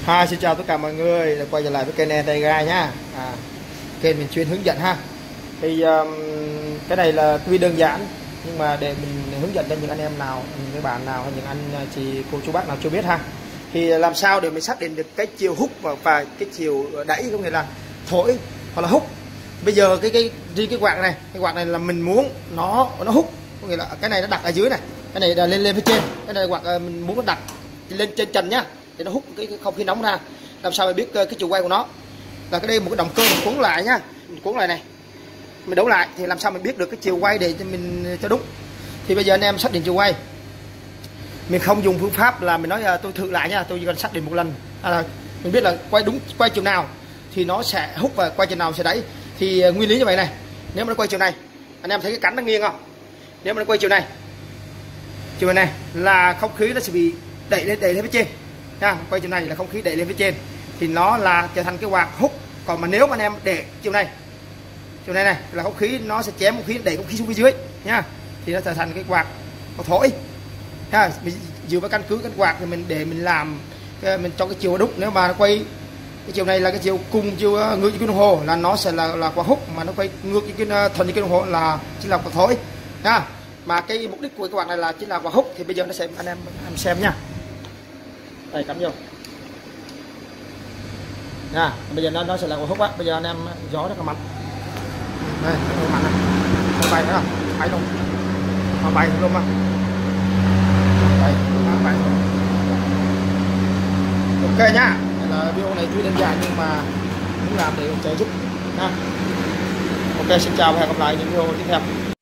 Xin chào tất cả mọi người đã quay trở lại với kênh Tay Ga nhá. Kênh mình chuyên hướng dẫn ha. Thì cái này là tuy đơn giản nhưng mà để mình hướng dẫn cho những anh em nào, những bạn nào hay những anh chị cô chú bác nào chưa biết ha. Thì làm sao để mình xác định được cái chiều hút và cái chiều đẩy, có nghĩa là thổi hoặc là hút. Bây giờ riêng cái quạt này là mình muốn nó hút, có nghĩa là cái này nó đặt ở dưới này, cái này là lên phía trên, cái này quạt mình muốn nó đặt lên trên trần nhá, để nó hút cái không khí nóng ra. Làm sao để biết cái chiều quay của nó là cái đây một cái động cơ mình cuốn lại nhá, mình cuốn lại này, mình đấu lại thì làm sao mình biết được cái chiều quay để cho mình cho đúng. Thì bây giờ anh em xác định chiều quay, mình không dùng phương pháp là mình nói tôi thử lại nha, tôi chỉ cần xác định một lần mình biết là quay đúng, quay chiều nào thì nó sẽ hút và quay chiều nào sẽ đẩy. Thì nguyên lý như vậy này, nếu mà nó quay chiều này, anh em thấy cái cánh nó nghiêng không? Nếu mà nó quay chiều này là không khí nó sẽ bị đẩy lên phía trên nha. Quay chiều này là không khí đẩy lên phía trên thì nó là trở thành cái quạt hút. Còn mà nếu mà anh em để chiều này này là không khí nó sẽ chém không khí, đẩy không khí xuống phía dưới nha, thì nó trở thành cái quạt thổi ha. Mình dựa vào căn cứ cái quạt thì mình để mình làm mình cho cái chiều đúng. Nếu mà nó quay cái chiều này là cái chiều cùng chiều ngược với cái đồng hồ là nó sẽ là quạt hút, mà nó quay ngược với cái thuận với cái đồng hồ là chỉ là quạt thổi nha. Mà cái mục đích của cái quạt này là chỉ là quạt hút. Thì bây giờ nó sẽ anh em xem nha, đây cắm vô nha. Bây giờ nó sẽ là quạt hút á. Bây giờ anh em gió rất là mạnh đây, mạnh này, không bay nữa không, bay luôn, không bay luôn mà đây, bay. Ok nhá. Đây là video này tuy đơn giản nhưng mà muốn làm để trợ giúp nha. Ok, xin chào và hẹn gặp lại những video tiếp theo.